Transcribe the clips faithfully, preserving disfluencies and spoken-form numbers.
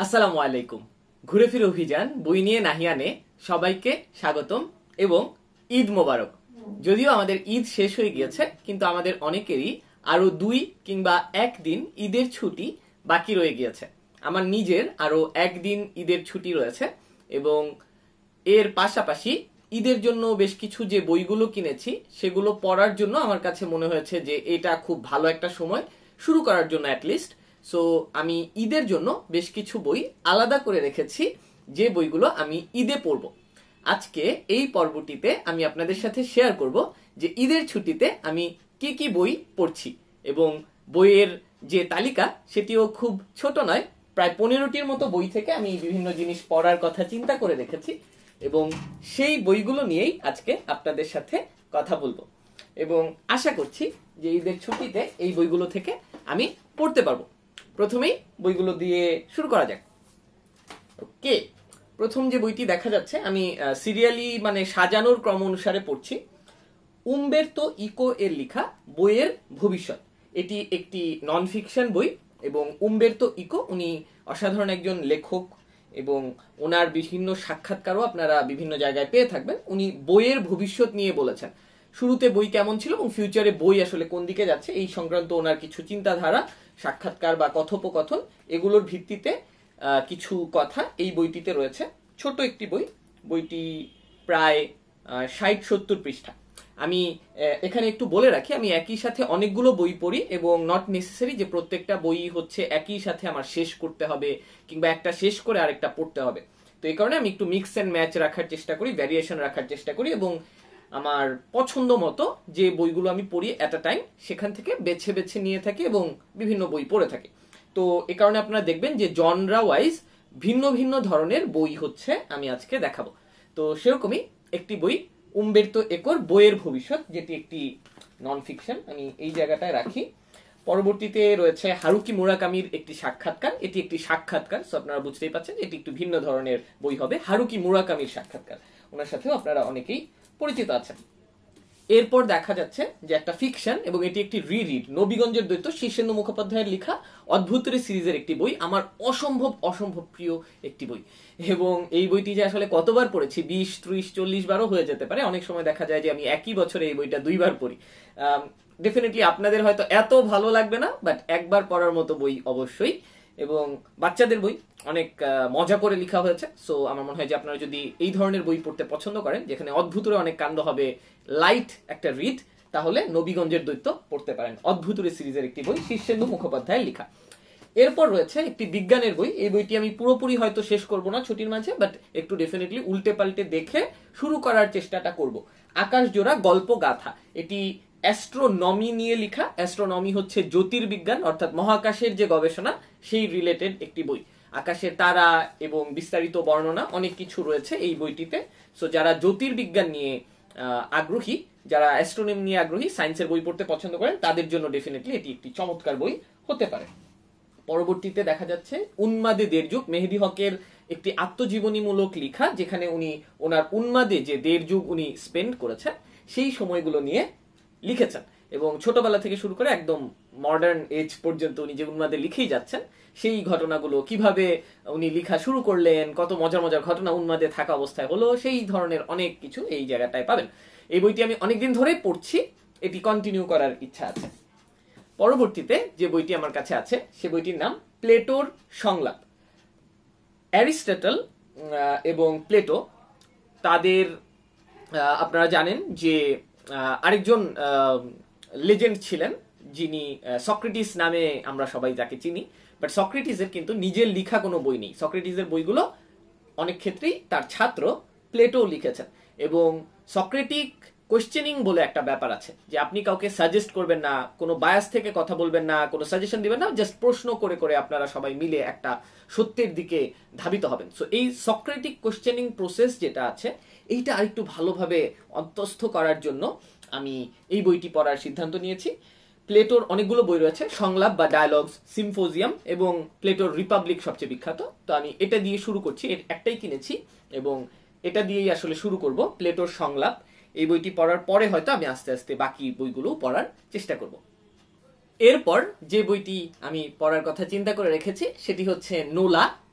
আসসালামু আলাইকুম। ঘুরে ফিরে অভিযান বই নিয়ে নাহিয়ানে সবাইকে স্বাগতম এবং ঈদ মোবারক। যদিও আমাদের ঈদ শেষ হয়ে গিয়েছে, কিন্তু আমাদের অনেকেরই আরো দুই কিংবা একদিন ঈদের ছুটি বাকি রয়ে গিয়েছে। আমার নিজের আরো একদিন ঈদের ছুটি রয়েছে এবং এর পাশাপাশি ঈদের জন্য বেশ কিছু যে বইগুলো কিনেছি সেগুলো পড়ার জন্য আমার কাছে মনে হয়েছে যে এটা খুব ভালো একটা সময় শুরু করার জন্য অ্যাটলিস্ট। সো আমি ঈদের জন্য বেশ কিছু বই আলাদা করে রেখেছি, যে বইগুলো আমি ঈদে পড়ব। আজকে এই পর্বটিতে আমি আপনাদের সাথে শেয়ার করব যে ঈদের ছুটিতে আমি কি কি বই পড়ছি, এবং বইয়ের যে তালিকা সেটিও খুব ছোট নয়, প্রায় পনেরোটির মতো বই থেকে আমি বিভিন্ন জিনিস পড়ার কথা চিন্তা করে রেখেছি এবং সেই বইগুলো নিয়েই আজকে আপনাদের সাথে কথা বলবো এবং আশা করছি যে ঈদের ছুটিতে এই বইগুলো থেকে আমি পড়তে পারবো। প্রথমেই বইগুলো দিয়ে শুরু করা যাক। ওকে, প্রথম যে বইটি দেখা যাচ্ছে আমি সিরিয়ালি মানে সাজানোর ক্রম অনুসারে পড়ছি। উমবের্তো ইকো এর লেখা বইয়ের ভবিষ্যৎ। এটি একটি নন ফিকশন বই এবং উমবের্তো ইকো উনি অসাধারণ একজন লেখক এবং ওনার বিভিন্ন সাক্ষাৎকারও আপনারা বিভিন্ন জায়গায় পেয়ে থাকবেন। উনি বইয়ের ভবিষ্যৎ নিয়ে বলেছেন, শুরুতে বই কেমন ছিল এবং ফিউচারে বই আসলে কোন দিকে যাচ্ছে এই সংক্রান্ত ওনার কিছু চিন্তাধারা, সাক্ষাৎকার বা কথোপকথন, এগুলোর ভিত্তিতে কিছু কথা এই বইটিতে রয়েছে। ছোট একটি বই, বইটি প্রায় ষাট সত্তর পৃষ্ঠা। আমি এখানে একটু বলে রাখি, আমি একই সাথে অনেকগুলো বই পড়ি এবং নট নেসেসারি যে প্রত্যেকটা বই হচ্ছে একই সাথে আমার শেষ করতে হবে কিংবা একটা শেষ করে আরেকটা পড়তে হবে। তো এই কারণে আমি একটু মিক্স অ্যান্ড ম্যাচ রাখার চেষ্টা করি, ভ্যারিয়েশন রাখার চেষ্টা করি এবং আমার পছন্দ মতো যে বইগুলো আমি পড়ি অ্যাট আ টাইম সেখান থেকে বেছে বেছে নিয়ে থাকি এবং বিভিন্ন বই পড়ে থাকি। তো এই কারণে আপনারা দেখবেন যে জনরা ওয়াইজ ভিন্ন ভিন্ন ধরনের বই হচ্ছে আমি আজকে দেখাবো। তো সেরকমই একটি বই উমবের্তো ইকোর বইয়ের ভবিষ্যৎ, যেটি একটি নন ফিকশন, আমি এই জায়গাটায় রাখি। পরবর্তীতে রয়েছে হারুকি মুরাকামির একটি সাক্ষাৎকার। এটি একটি সাক্ষাৎকার, সো আপনারা বুঝতেই পারছেন এটি একটু ভিন্ন ধরনের বই হবে। হারুকি মুরাকামির সাক্ষাৎকার, ওনার সাথেও আপনারা অনেকেই পরিচিত আছেন। এরপর দেখা যাচ্ছে যে একটা ফিকশন এবং এটি একটি রিরিড, নবীগঞ্জের দৈত্য শীর্ষেন্দু মুখোপাধ্যায়ের লেখা অদ্ভুতরে সিরিজের একটি বই। আমার অসম্ভব অসম্ভব প্রিয় একটি বই এবং এই বইটি যে আসলে কতবার পড়েছি, বিশ ত্রিশ চল্লিশ বারও হয়ে যেতে পারে। অনেক সময় দেখা যায় যে আমি একই বছরে এই বইটা দুইবার পড়ি। ডেফিনেটলি আপনাদের হয়তো এত ভালো লাগবে না, বাট একবার পড়ার মতো বই অবশ্যই। এবং বাচ্চাদের বই, অনেক মজা করে লেখা হয়েছে। সো আমার মনে হয় যে আপনারা যদি এই ধরনের বই পড়তে পছন্দ করেন, যেখানে অদ্ভুতরে অনেক কাণ্ড হবে, লাইট একটা রিড, তাহলে নবীগঞ্জের দৈত্য পড়তে পারেন। অদ্ভুতরে সিরিজের একটি বই, শীর্ষেন্দু মুখোপাধ্যায়ের লেখা। এরপর রয়েছে একটি বিজ্ঞানের বই। এই বইটি আমি পুরোপুরি হয়তো শেষ করব না ছুটির মাঝে, বাট একটু ডেফিনেটলি উল্টে পাল্টে দেখে শুরু করার চেষ্টাটা করব। আকাশজোড়া গল্প গাথা। এটি অ্যাস্ট্রোনমি নিয়ে লেখা। অ্যাস্ট্রোনমি হচ্ছে জ্যোতির্বিজ্ঞান, অর্থাৎ মহাকাশের যে গবেষণা সেই রিলেটেড একটি বই। আকাশের তারা এবং বিস্তারিত বর্ণনা অনেক কিছু রয়েছে এই বইটিতে। সো যারা জ্যোতির্বিজ্ঞান নিয়ে আগ্রহী, যারা অ্যাস্ট্রোনমি নিয়ে আগ্রহী, সায়েন্সের বই পড়তে পছন্দ করেন, তাদের জন্য ডেফিনেটলি এটি একটি চমৎকার বই হতে পারে। পরবর্তীতে দেখা যাচ্ছে উন্মাদে দেড় যুগ, মেহেদি হকের একটি আত্মজীবনীমূলক লেখা, যেখানে উনি ওনার উন্মাদে যে দেড় যুগ উনি স্পেন্ড করেছেন সেই সময়গুলো নিয়ে লিখেছেন এবং ছোটবেলা থেকে শুরু করে একদম মডার্ন এজ পর্যন্ত উনি যে উন্মাদে লিখেই যাচ্ছেন সেই ঘটনাগুলো, কিভাবে উনি লেখা শুরু করলেন, কত মজার মজার ঘটনা উন্মাদে থাকা অবস্থায় হলো, সেই ধরনের অনেক কিছু এই জায়গাটায় পাবেন। এই বইটি আমি অনেকদিন ধরে পড়ছি, এটি কন্টিনিউ করার ইচ্ছা আছে। পরবর্তীতে যে বইটি আমার কাছে আছে সে বইটির নাম প্লেটোর সংলাপ। অ্যারিস্টটল এবং প্লেটো, তাদের আপনারা জানেন যে আরেকজন লেজেন্ড ছিলেন যিনি সক্রেটিস নামে আমরা সবাই যাকে চিনি, বাট সক্রেটিসের কিন্তু নিজের লেখা কোনো বই নেই। সক্রেটিসের বইগুলো অনেক ক্ষেত্রেই তার ছাত্র প্লেটো লিখেছেন এবং সক্রেটিক কোয়েশ্চেনিং বলে একটা ব্যাপার আছে, যে আপনি কাউকে সাজেস্ট করবেন না, কোনো বায়াস থেকে কথা বলবেন না, কোনো সাজেশন দিবেন না, জাস্ট প্রশ্ন করে করে আপনারা সবাই মিলে একটা সত্যের দিকে ধাবিত হবেন। সো এই সক্রেটিক কোয়েশ্চেনিং প্রসেস যেটা আছে, এইটা আরেকটু ভালোভাবে অন্তস্থ করার জন্য আমি এই বইটি পড়ার সিদ্ধান্ত নিয়েছি। প্লেটোর অনেকগুলো বই রয়েছে, সংলাপ বা ডায়ালগস, সিম্পোজিয়াম এবং প্লেটোর রিপাবলিক সবচেয়ে বিখ্যাত। তো আমি এটা দিয়ে শুরু করছি, এর একটাই কিনেছি এবং এটা দিয়েই আসলে শুরু করব, প্লেটোর সংলাপ। এই বইটি পড়ার পরে হয়তো আমি আস্তে আস্তে বাকি বইগুলো পড়ার চেষ্টা করব। এরপর যে বইটি আমি পড়ার কথা চিন্তা করে রেখেছি সেটি হচ্ছে নোলা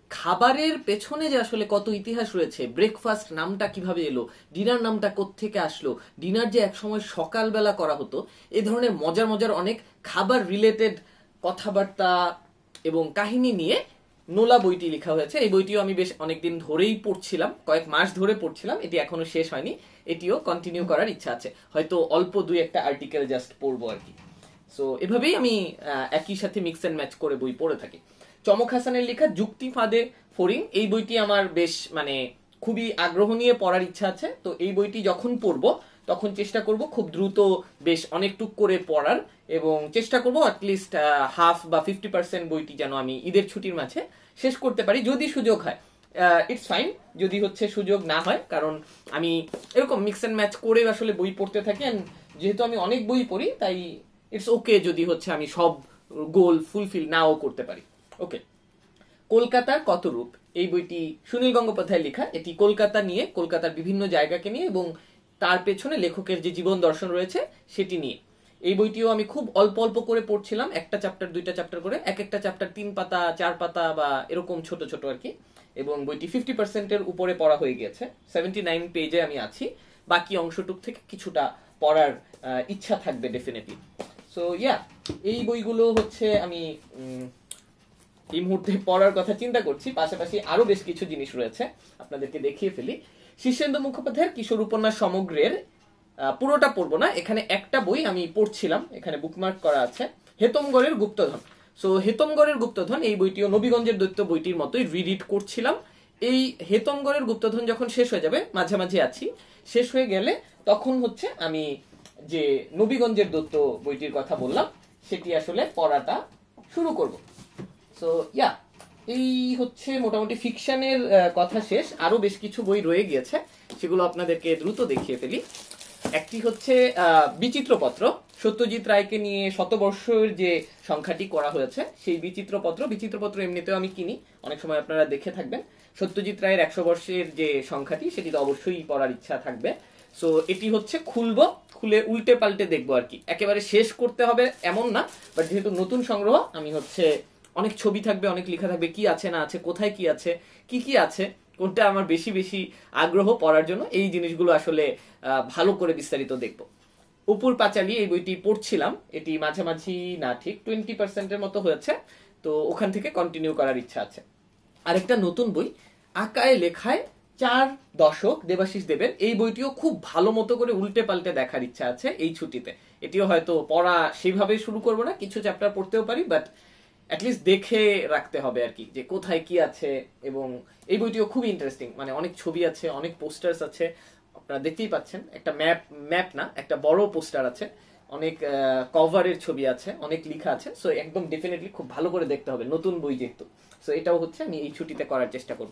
খাবারের পেছনে যে আসলে কত ইতিহাস রয়েছে, ব্রেকফাস্ট নামটা কিভাবে এলো, ডিনার নামটা কোত্থেকে আসলো, ডিনার যে একসময় সকালবেলা করা হতো, এই ধরনের মজার মজার অনেক খাবার রিলেটেড কথাবার্তা এবং কাহিনী নিয়ে নোলা বইটি লেখা হয়েছে। এই বইটিও আমি বেশ অনেকদিন ধরেই পড়ছিলাম, কয়েক মাস ধরে পড়ছিলাম, এটি এখনো শেষ হয়নি, এটিও কন্টিনিউ করার ইচ্ছা আছে, হয়তো অল্প দুই একটা আর্টিকেল জাস্ট পড়বো আর কি। সো এভাবেই আমি একই সাথে মিক্স এন্ড ম্যাচ করে বই পড়ে থাকি। চমক হাসানের লেখা যুক্তি ফাঁদে ফড়িং, এই বইটি আমার বেশ মানে খুবই আগ্রহ নিয়ে পড়ার ইচ্ছা আছে। তো এই বইটি যখন পড়বো তখন চেষ্টা করব খুব দ্রুত বেশ অনেকটুক করে পড়ার, এবং চেষ্টা করব অ্যাটলিস্ট হাফ বা ফিফটি পার্সেন্ট বইটি যেন আমি ঈদের ছুটির মাঝে শেষ করতে পারি, যদি সুযোগ হয়। ইটস ফাইন যদি হচ্ছে সুযোগ না হয়, কারণ আমি এরকম মিক্স এন্ড ম্যাচ করে আসলে বই পড়তে থাকি, এন্ড যেহেতু আমি অনেক বই পড়ি তাই ইটস ওকে যদি হচ্ছে আমি সব গোল ফুলফিল নাও করতে পারি। ওকে, কলকাতার কত রূপ, এই বইটি সুনীল গঙ্গোপাধ্যায় লেখা। এটি কলকাতা নিয়ে, কলকাতার বিভিন্ন জায়গাকে নিয়ে এবং তার পেছনে লেখকের যে জীবন দর্শন রয়েছে সেটি নিয়ে। এই বইটিও আমি খুব অল্প অল্প করে পড়ছিলাম, একটা চ্যাপ্টার দুইটা চ্যাপ্টার করে, এক একটা চ্যাপ্টার তিন পাতা চার পাতা বা এরকম ছোট ছোট আর কি, এবং বইটি ফিফটি পার্সেন্টের উপরে পড়া হয়ে গিয়েছে, সেভেন্টি নাইন পেজে আমি আছি, বাকি অংশটুক থেকে কিছুটা পড়ার ইচ্ছা থাকবে ডেফিনেটলি। সো ইয়া, এই বইগুলো হচ্ছে আমি এই মুহূর্তে পড়ার কথা চিন্তা করছি, পাশাপাশি আরো বেশ কিছু জিনিস রয়েছে, আপনাদেরকে দেখিয়ে ফেলি। শীর্ষেন্দু মুখোপাধ্যায়ের কিশোর উপন্যাস সমগ্রের পুরোটা পড়বো না, এখানে একটা বই আমি পড়ছিলাম, এখানে বুকমার্ক করা আছে, হেতমগড়ের গুপ্তধন। সো হেতমগড়ের গুপ্তধন এই বইটিও নবীগঞ্জের দৈত্য বইটির মতোই রিডিট করছিলাম। এই হেতমগড়ের গুপ্তধন যখন শেষ হয়ে যাবে, মাঝামাঝি আছি, শেষ হয়ে গেলে তখন হচ্ছে আমি যে নবীগঞ্জের দৈত্য বইটির কথা বললাম সেটি আসলে পড়াটা শুরু করব। সো ইয়া, এই হচ্ছে মোটামুটি ফিকশনের কথা শেষ, আরো বেশ কিছু বই রয়ে গিয়েছে, সেগুলো আপনাদেরকে দ্রুত দেখিয়ে ফেলি। একটি হচ্ছে বিচিত্রপত্র, সত্যজিৎ রায়কে নিয়ে শতবর্ষের যে সংখ্যাটি করা হয়েছে সেই বিচিত্রপত্র। বিচিত্রপত্র এমনিতেও আমি কিনি, অনেক সময় আপনারা দেখে থাকবেন। সত্যজিৎ রায়ের একশো বর্ষের যে সংখ্যাটি সেটি তো অবশ্যই পড়ার ইচ্ছা থাকবে। সো এটি হচ্ছে খুলবো, খুলে উল্টে পাল্টে দেখবো আর কি, একেবারে শেষ করতে হবে এমন না, বাট যেহেতু নতুন সংগ্রহ, আমি হচ্ছে অনেক ছবি থাকবে, অনেক লেখা থাকবে, কি আছে না আছে, কোথায় কি আছে, কি কি আছে, কোনটা আমার বেশি বেশি আগ্রহ পড়ার জন্য, এই জিনিসগুলো আসলে ভালো করে বিস্তারিত দেখবো। উপর পাঁচালী এই বইটি পড়ছিলাম, এটি মাঝামাঝি না ঠিক টোয়েন্টি পার্সেন্টের মতো হয়েছে, তো ওখান থেকে কন্টিনিউ করার ইচ্ছা আছে। আরেকটা নতুন বই আঁকায় লেখায় চার দশক, দেবাশিস দেবের, এই বইটিও খুব ভালো মতো করে উল্টে পাল্টে দেখার ইচ্ছা আছে এই ছুটিতে। এটিও হয়তো পড়া সেইভাবে শুরু করবো না, কিছু চ্যাপ্টার পড়তেও পারি, বাট অ্যাটলিস্ট দেখে রাখতে হবে আর কি, যে কোথায় কি আছে। এবং এই বইটিও খুব ইন্টারেস্টিং, মানে অনেক ছবি আছে, অনেক পোস্টার্স আছে, আপনারা দেখতেই পাচ্ছেন, একটা ম্যাপ ম্যাপ না একটা বড় পোস্টার আছে, অনেক কভারের ছবি আছে, অনেক লেখা আছে। সো একদম ডেফিনেটলি খুব ভালো করে দেখতে হবে, নতুন বই যেহেতু। সো এটাও হচ্ছে আমি এই ছুটিতে করার চেষ্টা করব।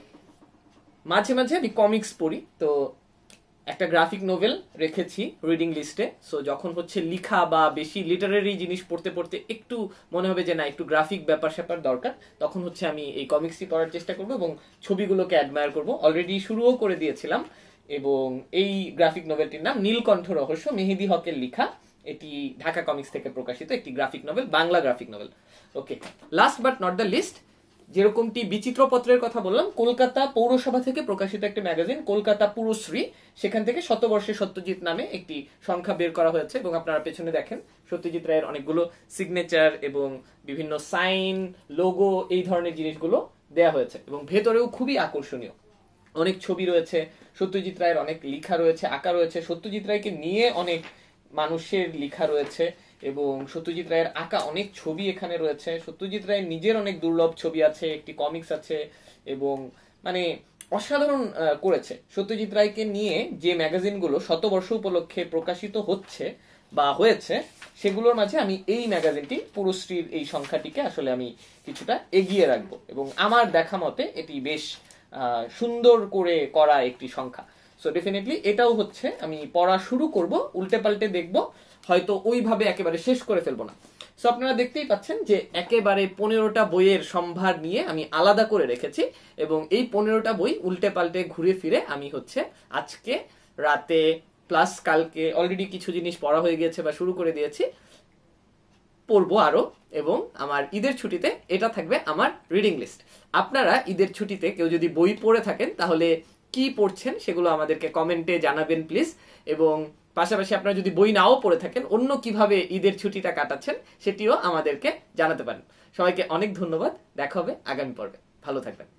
মাঝে মাঝে আমি কমিক্স পড়ি, তো একটা গ্রাফিক নোভেল রেখেছি রিডিং লিস্টে। সো যখন হচ্ছে লিখা বা বেশি লিটারারি জিনিস পড়তে পড়তে একটু মনে হবে যে না একটু গ্রাফিক ব্যাপার স্যাপার দরকার, তখন হচ্ছে আমি এই কমিক্সই পড়ার চেষ্টা করব এবং ছবিগুলোকে অ্যাডমায়ার করব। অলরেডি শুরুও করে দিয়েছিলাম, এবং এই গ্রাফিক নোভেলটির নাম নীলকণ্ঠ রহস্য, মেহেদি হকের লেখা। এটি ঢাকা কমিক্স থেকে প্রকাশিত একটি graphic novel, Bangla graphic novel. Okay, last but not the list, যেরকমটি বিচিত্রপত্রের কথা বললাম, কলকাতা পৌরসভা থেকে প্রকাশিত একটি ম্যাগাজিন কলকাতা পুরশ্রী, সেখান থেকে শতবর্ষে সত্যজিৎ নামে একটি সংখ্যা বের করা হয়েছে, এবং আপনারা পেছনে দেখেন সত্যজিৎ রায়ের অনেকগুলো সিগনেচার এবং বিভিন্ন সাইন, লোগো, এই ধরনের জিনিসগুলো দেয়া হয়েছে, এবং ভেতরেও খুবই আকর্ষণীয়, অনেক ছবি রয়েছে, সত্যজিৎ রায়ের অনেক লেখা রয়েছে, আঁকা রয়েছে, সত্যজিৎ রায়কে নিয়ে অনেক মানুষের লেখা রয়েছে, এবং সত্যজিৎ রায়ের আঁকা অনেক ছবি এখানে রয়েছে। সত্যজিৎ রায়ের নিজের অনেক দুর্লভ ছবি আছে, একটি কমিক্স আছে, এবং মানে অসাধারণ করেছে। সত্যজিৎ রায়কে নিয়ে যে ম্যাগাজিনগুলো শতবর্ষ উপলক্ষে প্রকাশিত হচ্ছে বা হয়েছে, সেগুলোর মাঝে আমি এই ম্যাগাজিনটি পুরশ্রীর এই সংখ্যাটিকে আসলে আমি কিছুটা এগিয়ে রাখবো, এবং আমার দেখা মতে এটি বেশ সুন্দর করে করা একটি সংখ্যা। সো ডেফিনেটলি এটাও হচ্ছে আমি পড়া শুরু করব, উল্টে পাল্টে দেখবো, হয়তো ওইভাবে একেবারে শেষ করে ফেলবো না। সো আপনারা দেখতেই পাচ্ছেন যে একেবারে পনেরোটা বইয়ের সম্ভার নিয়ে আমি আলাদা করে রেখেছি, এবং এই পনেরোটা বই উল্টে পাল্টে ঘুরে ফিরে আমি হচ্ছে আজকে রাতে প্লাস কালকে অলরেডি কিছু জিনিস পড়া হয়ে গেছে বা শুরু করে দিয়েছি, পড়বো আরো এবং আমার ঈদের ছুটিতে এটা থাকবে আমার রিডিং লিস্ট। আপনারা ঈদের ছুটিতে কেউ যদি বই পড়ে থাকেন তাহলে কি পড়ছেন সেগুলো আমাদেরকে কমেন্টে জানাবেন প্লিজ। এবং পাশাপাশি আপনারা যদি বই নাও পড়ে থাকেন, অন্য কিভাবে ঈদের ছুটিটা কাটাচ্ছেন সেটিও আমাদেরকে জানাতে পারেন। সবাইকে অনেক ধন্যবাদ, দেখা হবে আগামী পর্বে, ভালো থাকবেন।